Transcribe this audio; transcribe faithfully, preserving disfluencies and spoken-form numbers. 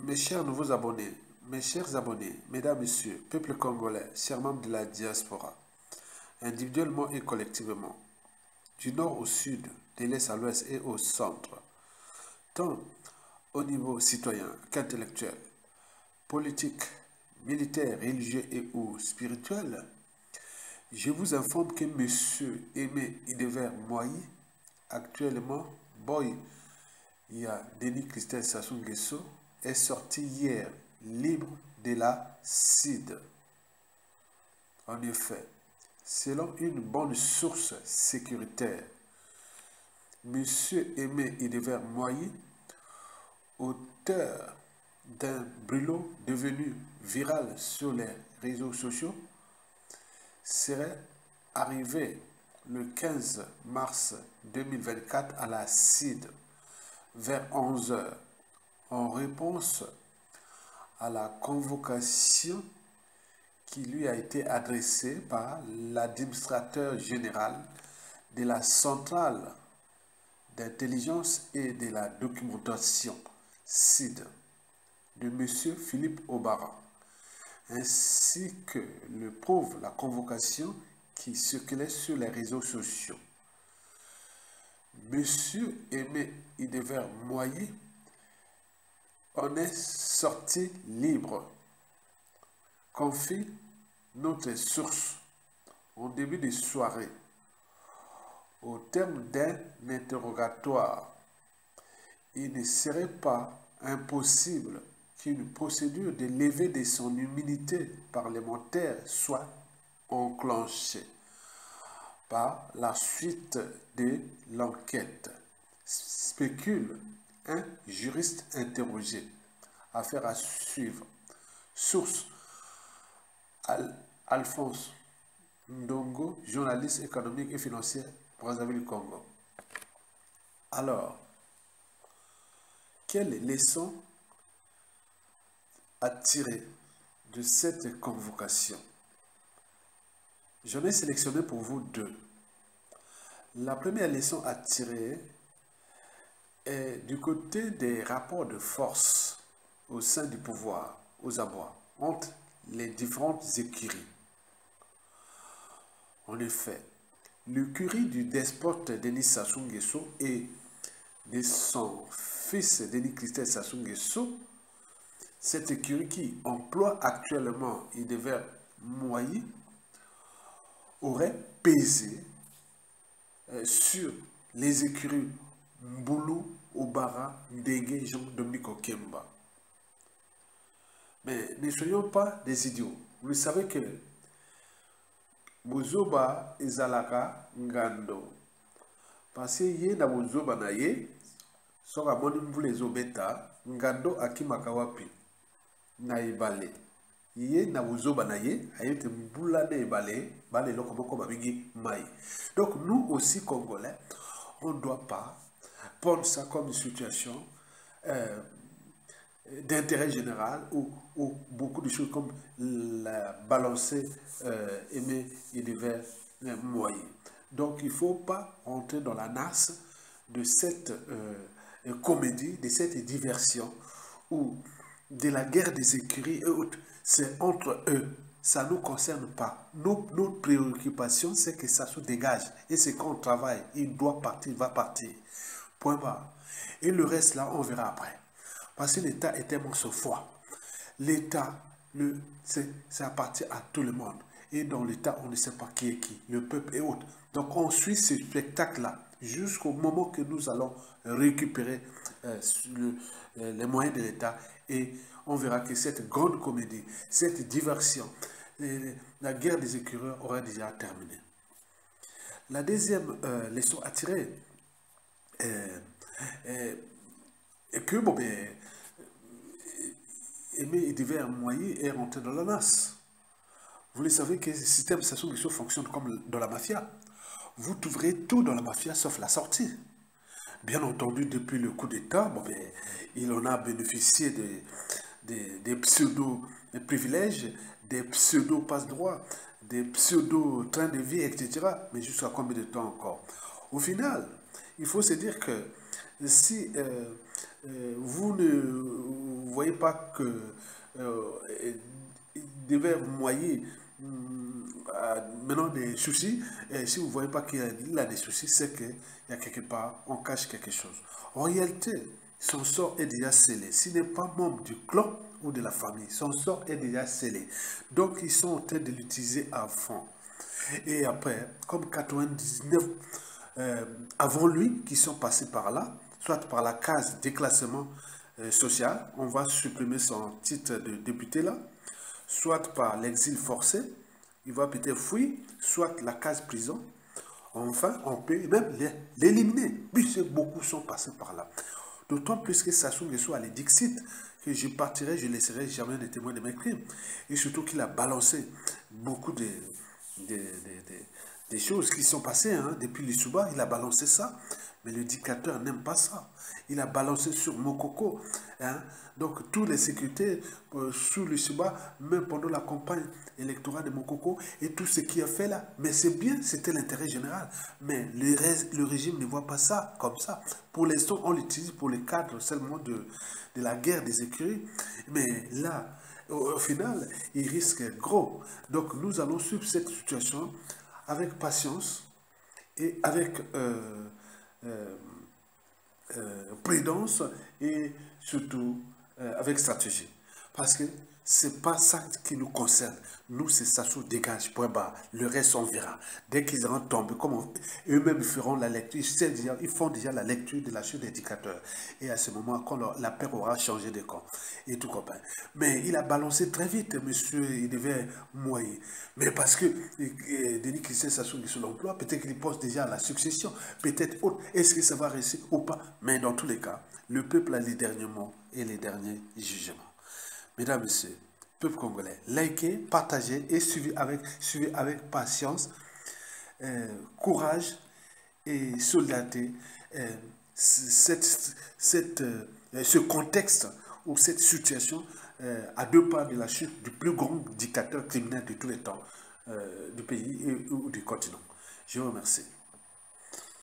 Mes chers nouveaux abonnés, mes chers abonnés, mesdames, messieurs, peuple congolais, chers membres de la diaspora, individuellement et collectivement, du nord au sud, de l'est à l'ouest et au centre, tant au niveau citoyen qu'intellectuel, politique, militaire, religieux et ou spirituel, je vous informe que M. Aimé Idever Moyi, actuellement boy, il y a Denis Christelle Sassou Nguesso, est sorti hier libre de la C I D. En effet, selon une bonne source sécuritaire, M. Aimé Idever Moyi, auteur d'un brûlot devenu viral sur les réseaux sociaux, serait arrivé le quinze mars deux mille vingt-quatre à la C I D vers onze heures en réponse à la convocation qui lui a été adressée par l'administrateur général de la centrale d'intelligence et de la documentation C I D de M. Philippe Obara, ainsi que le prouve la convocation qui circulait sur les réseaux sociaux. M. Aimé Idever Moyi en est sorti libre, confie notre source au début de soirée. Au terme d'un interrogatoire, il ne serait pas impossible qu'une procédure de levée de son immunité parlementaire soit enclenchée par la suite de l'enquête, spécule un juriste interrogé. Affaire à suivre. Source: Al Alphonse Ndongo, journaliste économique et financier, Brazzaville du Congo. Alors, quelle leçon à tirer de cette convocation? J'en ai sélectionné pour vous deux. La première leçon à tirer est du côté des rapports de force au sein du pouvoir, aux abois, entre les différentes écuries. En effet, l'écurie du despote Denis Sassou Nguesso et de son fils Denis Christelle Sassou Nguesso, cette écurie qui emploie actuellement Idever Moyi, aurait pesé euh, sur les écuries Mboulou, Obara, Ndege, Jean-Dominique Okemba. Mais ne soyons pas des idiots. Vous savez que Bozoba ezalaka ngando. Parce que ye na Bozoba na ye, soka moni mbule ezobeta, ngando akimaka wapi na ebale. Ye na Bozoba na ye, ayete mbula na ebale, bale loko moko babingi mai. Donc nous aussi Congolais, on ne doit pas prendre ça comme une situation euh, d'intérêt général ou, ou beaucoup de choses comme la balancer euh, Aimé Idever Moyi. Donc il ne faut pas rentrer dans la nasse de cette euh, comédie, de cette diversion ou de la guerre des écuries et autres. C'est entre eux. Ça ne nous concerne pas. Nos, notre préoccupation, c'est que ça se dégage. Et c'est quand on travaille, il doit partir, il va partir. Point barre. Et le reste, là, on verra après. Parce que l'État est tellement ce foi. L'État, ça appartient à tout le monde. Et dans l'État, on ne sait pas qui est qui, le peuple et autres. Donc on suit ce spectacle-là jusqu'au moment que nous allons récupérer euh, le, euh, les moyens de l'État. Et on verra que cette grande comédie, cette diversion, euh, la guerre des écureurs aura déjà terminé. La deuxième euh, leçon à tirer euh, euh, est que, bon, ben, Aimé Idever Moyi est rentré dans la nasse. Vous le savez que le système Sassou Nguesso fonctionne comme dans la mafia. Vous trouverez tout dans la mafia sauf la sortie. Bien entendu, depuis le coup d'État, bon, ben, il en a bénéficié des, des, des pseudo-privilèges, des pseudo-passe-droits, des pseudo-trains de vie, et cetera. Mais jusqu'à combien de temps encore? Au final, il faut se dire que si euh, euh, vous ne ne voyez pas que euh, il devait moyer maintenant des soucis, et si vous ne voyez pas qu'il a, a des soucis, c'est qu'il y a quelque part, on cache quelque chose. En réalité, son sort est déjà scellé. S'il n'est pas membre du clan ou de la famille, son sort est déjà scellé. Donc, ils sont en train de l'utiliser à fond. Et après, comme quatre-vingt-dix-neuf euh, avant lui, qui sont passés par là, soit par la case déclassement euh, social, on va supprimer son titre de député là, soit par l'exil forcé, il va peut-être fuir, soit la case prison. Enfin, on peut même l'éliminer, puisque beaucoup sont passés par là. D'autant plus que Sassou Nguesso allait dixit que je partirai, je ne laisserai jamais de témoins de mes crimes. Et surtout qu'il a balancé beaucoup de, de, de, de, des choses qui sont passées hein, depuis l'Issouba, il a balancé ça. Mais le dictateur n'aime pas ça. Il a balancé sur Mokoko. Hein. Donc, tous les sécurités euh, sous l'Issouba, même pendant la campagne électorale de Mokoko, et tout ce qu'il a fait là. Mais c'est bien, c'était l'intérêt général. Mais le, le régime ne voit pas ça comme ça. Pour l'instant, on l'utilise pour le cadre seulement de, de la guerre des écuries. Mais là, au, au final, il risque gros. Donc, nous allons suivre cette situation avec patience et avec euh, euh, euh, prudence et surtout euh, avec stratégie. Parce que c'est pas ça qui nous concerne. Nous, c'est Sassou dégage, point barre. Le reste, on verra. Dès qu'ils auront tombé, eux-mêmes feront la lecture, ils, déjà, ils font déjà la lecture de la chute des dictateurs. Et à ce moment, quand la paix aura changé de camp, et tout copain. Mais il a balancé très vite, monsieur, il devait mouiller. Mais parce que Denis Christian Sassou est sur l'emploi, peut-être qu'il pense déjà à la succession, peut-être autre. Est-ce que ça va réussir ou pas? Mais dans tous les cas, le peuple a les derniers mots et les derniers jugements. Mesdames, Messieurs, peuple congolais, likez, partagez et suivez avec, suivez avec patience, euh, courage et solidarité euh, cette, cette, euh, ce contexte ou cette situation euh, à deux pas de la chute du plus grand dictateur criminel de tous les temps euh, du pays et, ou du continent. Je vous remercie.